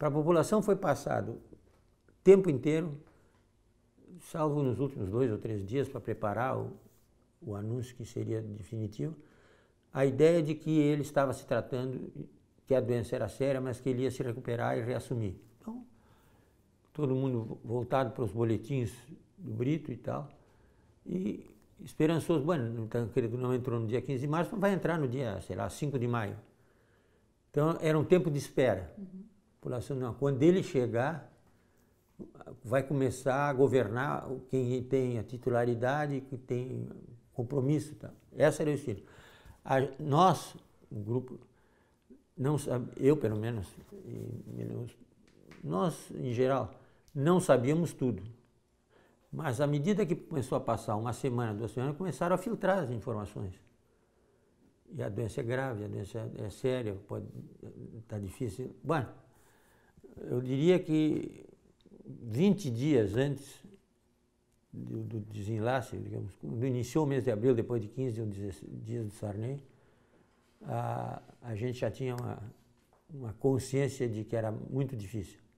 Para a população foi passado o tempo inteiro, salvo nos últimos 2 ou 3 dias para preparar o anúncio que seria definitivo, a ideia de que ele estava se tratando, que a doença era séria, mas que ele ia se recuperar e reassumir. Então, todo mundo voltado para os boletins do Brito e tal, e esperançoso, bueno, então, querido, não entrou no dia 15 de março, mas vai entrar no dia, sei lá, 5 de maio. Então, era um tempo de espera. A população, não, quando ele chegar, vai começar a governar quem tem a titularidade, que tem compromisso. Tá? Essa era o estilo. Nós, o grupo, não eu pelo menos, nós em geral, não sabíamos tudo. Mas à medida que começou a passar 1 semana, 2 semanas, começaram a filtrar as informações. E a doença é grave, a doença é séria, pode estar difícil. Bom, eu diria que 20 dias antes do desenlace, digamos, quando iniciou o mês de abril, depois de 15 ou 16 dias de Sarney, a gente já tinha uma consciência de que era muito difícil.